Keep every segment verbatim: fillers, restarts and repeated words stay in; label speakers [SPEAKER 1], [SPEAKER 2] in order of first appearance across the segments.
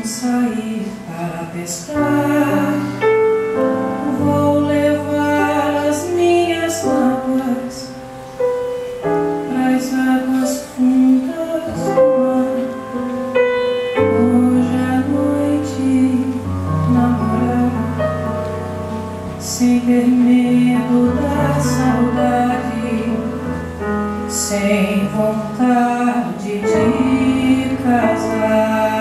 [SPEAKER 1] sair para pescar. Vou levar as minhas mágoas para as águas fundas do mar. Hoje à noite namorar, sem ter medo da saudade, sem vontade de casar.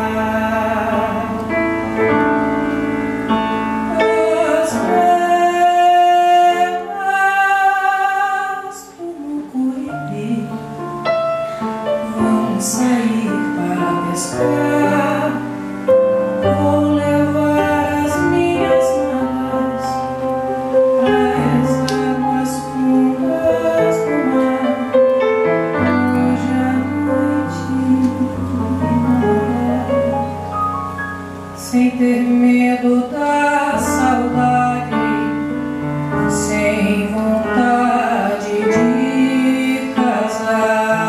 [SPEAKER 1] Sair para pescar, vou levar as minhas malas para as águas fundas do mar. Hoje à noite namorar, sem ter medo da saudade, sem vontade de casar.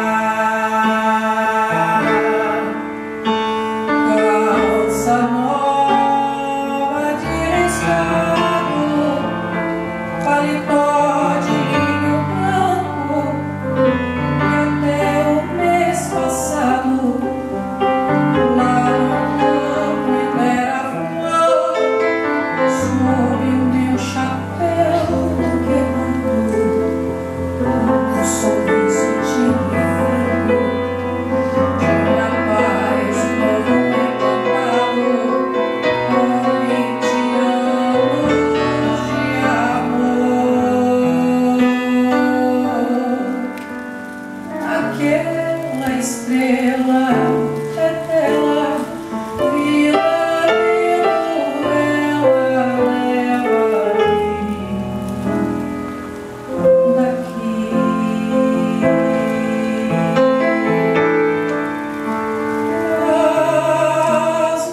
[SPEAKER 1] Paletó de linho branco, e até o mês passado lá no campo ainda era flor, sob o meu chapéu queimado, um sorriso de inverno, de um rapaz novo encantado, com vinte anos de amor. Aquela estrela é dela, vida, ela leva-me daqui. As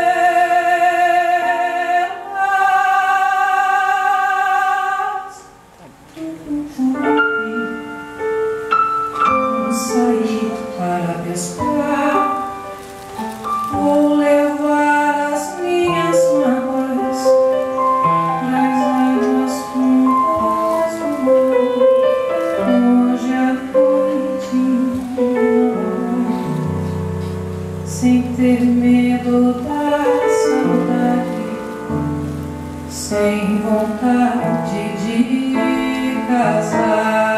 [SPEAKER 1] velas sair para pescar, vou levar as minhas mágoas para as águas fundas do mar. Hoje à noite sem ter medo da saudade, sem vontade de casar.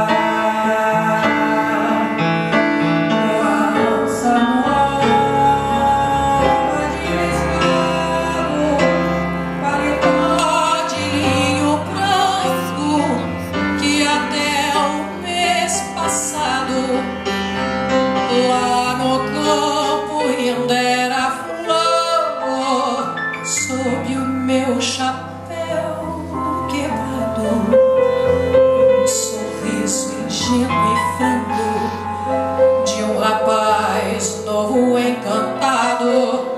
[SPEAKER 1] Lá no campo ainda era flor, sob o meu chapéu quebrado, um sorriso ingênuo e franco de um rapaz novo encantado.